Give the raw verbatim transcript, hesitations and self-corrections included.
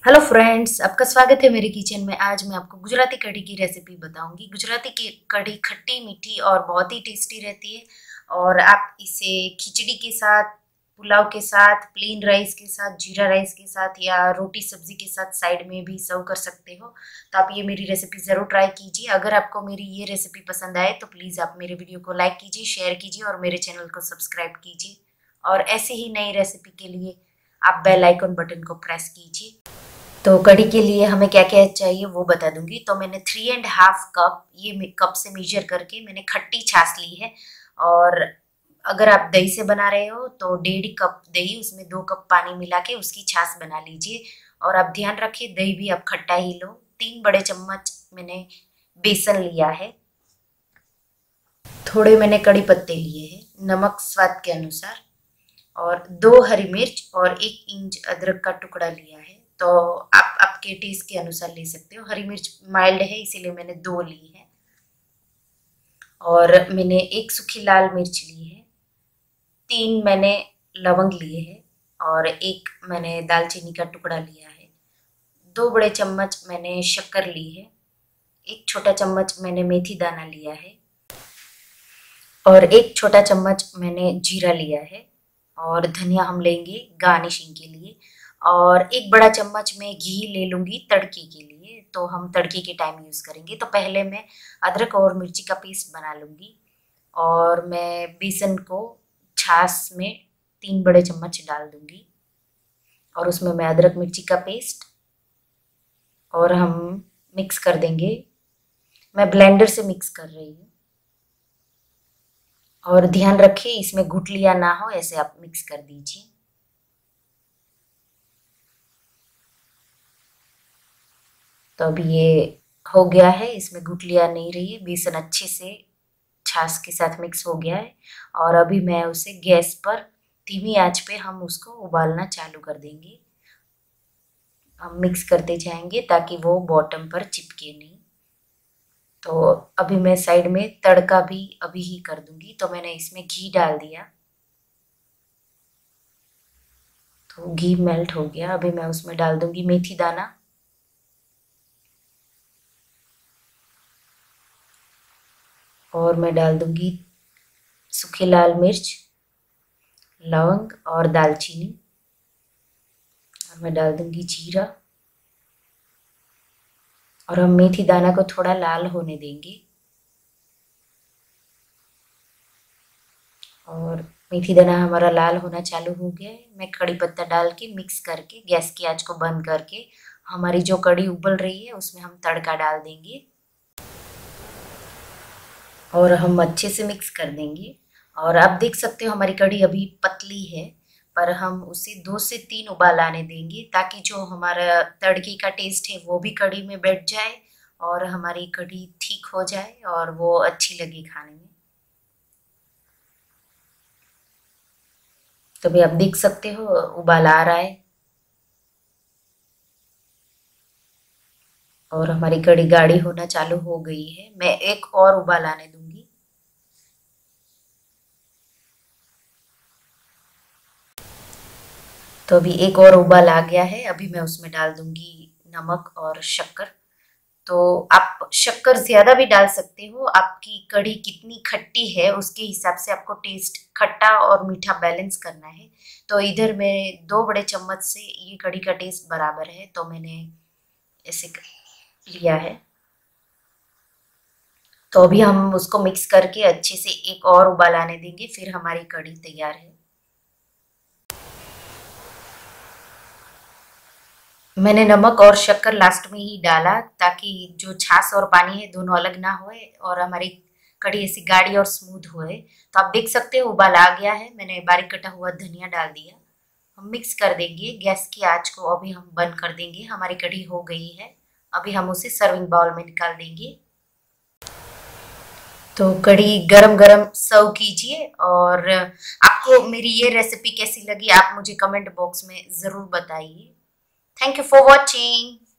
Hello friends, आपका स्वागत है मेरे किचन में। आज मैं आपको गुजराती कढ़ी की रेसिपी बताऊंगी। गुजराती की कढ़ी खट्टी मीठी और बहुत ही टेस्टी रहती है और आप इसे खिचड़ी के साथ, पुलाव के साथ, प्लेन राइस के साथ, जीरा राइस के साथ या रोटी सब्जी के साथ साइड में भी सर्व कर सकते हो। तो आप ये मेरी रेसिपी ज़रूर ट्राई कीजिए। अगर आपको मेरी ये रेसिपी पसंद आए तो प्लीज़ आप मेरे वीडियो को लाइक कीजिए, शेयर कीजिए और मेरे चैनल को सब्सक्राइब कीजिए। और ऐसे ही नई रेसिपी के लिए आप बेल आइकन बटन को प्रेस कीजिए। तो कढ़ी के लिए हमें क्या क्या चाहिए वो बता दूंगी। तो मैंने थ्री एंड हाफ कप, ये कप से मेजर करके मैंने खट्टी छाछ ली है। और अगर आप दही से बना रहे हो तो डेढ़ कप दही, उसमें दो कप पानी मिला के उसकी छाछ बना लीजिए। और आप ध्यान रखिए दही भी आप खट्टा ही लो। तीन बड़े चम्मच मैंने बेसन लिया है। थोड़े मैंने कड़ी पत्ते लिए हैं, नमक स्वाद के अनुसार, और दो हरी मिर्च और एक इंच अदरक का टुकड़ा लिया है। तो आप आपके टेस्ट के अनुसार ले सकते हो। हरी मिर्च माइल्ड है इसीलिए मैंने दो ली है। और मैंने एक सूखी लाल मिर्च ली है, तीन मैंने लवंग लिए हैं और एक मैंने दालचीनी का टुकड़ा लिया है। दो बड़े चम्मच मैंने शक्कर ली है। एक छोटा चम्मच मैंने मेथी दाना लिया है और एक छोटा चम्मच मैंने जीरा लिया है। और धनिया हम लेंगे गार्निशिंग के लिए। और एक बड़ा चम्मच में घी ले लूँगी तड़के के लिए, तो हम तड़के के टाइम यूज़ करेंगे। तो पहले मैं अदरक और मिर्ची का पेस्ट बना लूँगी। और मैं बेसन को छाछ में तीन बड़े चम्मच डाल दूँगी और उसमें मैं अदरक मिर्ची का पेस्ट और हम मिक्स कर देंगे। मैं ब्लेंडर से मिक्स कर रही हूँ और ध्यान रखिए इसमें गुठलियाँ ना हो, ऐसे आप मिक्स कर दीजिए। तो अभी ये हो गया है, इसमें गुठलियाँ नहीं रही है, बेसन अच्छे से छाछ के साथ मिक्स हो गया है। और अभी मैं उसे गैस पर धीमी आंच पे हम उसको उबालना चालू कर देंगे। हम मिक्स करते जाएंगे ताकि वो बॉटम पर चिपके नहीं। तो अभी मैं साइड में तड़का भी अभी ही कर दूंगी। तो मैंने इसमें घी डाल दिया, तो घी मेल्ट हो गया। अभी मैं उसमें डाल दूंगी मेथी दाना और मैं डाल दूंगी सूखी लाल मिर्च, लौंग और दालचीनी, और मैं डाल दूंगी जीरा। और हम मेथी दाना को थोड़ा लाल होने देंगे। और मेथी दाना हमारा लाल होना चालू हो गया है। मैं कड़ी पत्ता डाल के मिक्स करके गैस की आंच को बंद करके हमारी जो कड़ी उबल रही है उसमें हम तड़का डाल देंगे और हम अच्छे से मिक्स कर देंगे। और आप देख सकते हो हमारी कड़ी अभी पतली है, पर हम उसे दो से तीन उबाल आने देंगे ताकि जो हमारा तड़के का टेस्ट है वो भी कड़ी में बैठ जाए और हमारी कड़ी ठीक हो जाए और वो अच्छी लगे खाने में। तो भी आप देख सकते हो उबाल आ रहा है और हमारी कड़ी गाढ़ी होना चालू हो गई है। मैं एक और उबाल आने दूंगी। तो अभी एक और उबाल आ गया है। अभी मैं उसमें डाल दूंगी नमक और शक्कर। तो आप शक्कर ज्यादा भी डाल सकते हो, आपकी कढ़ी कितनी खट्टी है उसके हिसाब से आपको टेस्ट खट्टा और मीठा बैलेंस करना है। तो इधर मैं दो बड़े चम्मच से ये कढ़ी का टेस्ट बराबर है, तो मैंने ऐसे लिया है। तो अभी हम उसको मिक्स करके अच्छे से एक और उबाल आने देंगे, फिर हमारी कढ़ी तैयार है। मैंने नमक और शक्कर लास्ट में ही डाला ताकि जो छाछ और पानी है दोनों अलग ना होए और हमारी कढ़ी ऐसी गाढ़ी और स्मूथ होए। तो आप देख सकते हो उबाल आ गया है। मैंने बारीक कटा हुआ धनिया डाल दिया। हम मिक्स कर देंगे। गैस की आंच को अभी हम बंद कर देंगे। हमारी कढ़ी हो गई है। अभी हम उसे सर्विंग बाउल में निकाल देंगे। तो कढ़ी गरम गरम सर्व कीजिए। और आपको मेरी ये रेसिपी कैसी लगी आप मुझे कमेंट बॉक्स में ज़रूर बताइए। Thank you for watching.